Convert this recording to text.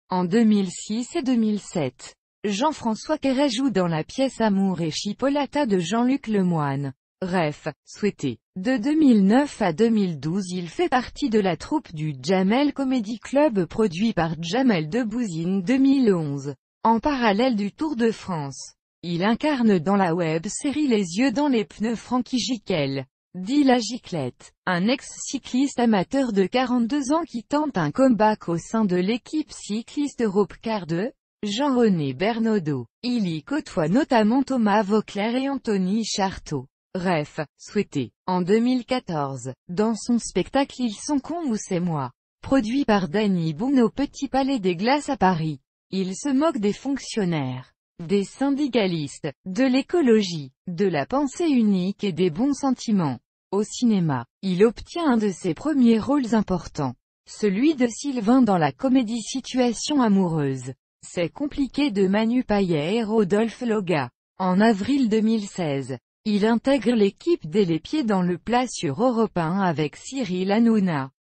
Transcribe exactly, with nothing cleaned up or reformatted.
En deux mille six et deux mille sept, Jean-François Queyret joue dans la pièce Amour et Chipolata de Jean-Luc Lemoine. Ref, souhaité. De deux mille neuf à deux mille douze il fait partie de la troupe du Jamel Comedy Club produit par Jamel Debbouze deux mille onze. En parallèle du Tour de France, il incarne dans la web-série Les yeux dans les pneus Frankie Giquel, dit la Giclette, un ex-cycliste amateur de quarante-deux ans qui tente un comeback au sein de l'équipe cycliste Europcar de Jean-René Bernaudot. Il y côtoie notamment Thomas Vauclair et Anthony Charteau. Ref, souhaité. En deux mille quatorze, dans son spectacle Ils sont cons ou c'est moi, produit par Danny Boone au Petit Palais des Glaces à Paris, il se moque des fonctionnaires, des syndicalistes, de l'écologie, de la pensée unique et des bons sentiments. Au cinéma, il obtient un de ses premiers rôles importants, celui de Sylvain dans la comédie Situation amoureuse. C'est compliqué de Manu Payet et Rodolphe Loga. En avril deux mille seize, il intègre l'équipe dès les pieds dans le plat sur Europe un avec Cyril Hanouna.